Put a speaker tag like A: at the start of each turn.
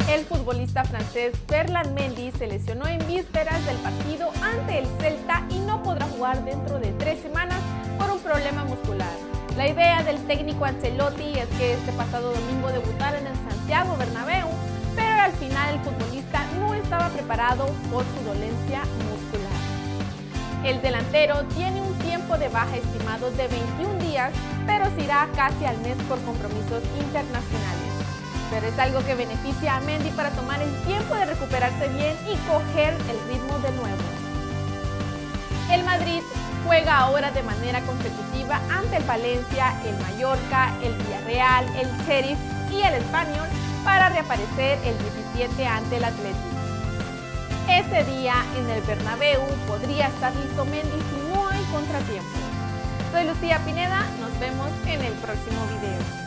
A: El futbolista francés Ferland Mendy se lesionó en vísperas del partido ante el Celta y no podrá jugar dentro de 3 semanas por un problema muscular. La idea del técnico Ancelotti es que este pasado domingo debutara en el Santiago Bernabéu, pero al final el futbolista no estaba preparado por su dolencia muscular. El delantero tiene un tiempo de baja estimado de 21 días, pero se irá casi al mes por compromisos internacionales. Pero es algo que beneficia a Mendy para tomar el tiempo de recuperarse bien y coger el ritmo de nuevo. El Madrid juega ahora de manera consecutiva ante el Valencia, el Mallorca, el Villarreal, el Sheriff y el Espanyol para reaparecer el 17 ante el Athletic. Ese día en el Bernabéu podría estar listo Mendy si no hay contratiempo. Soy Lucía Pineda, nos vemos en el próximo video.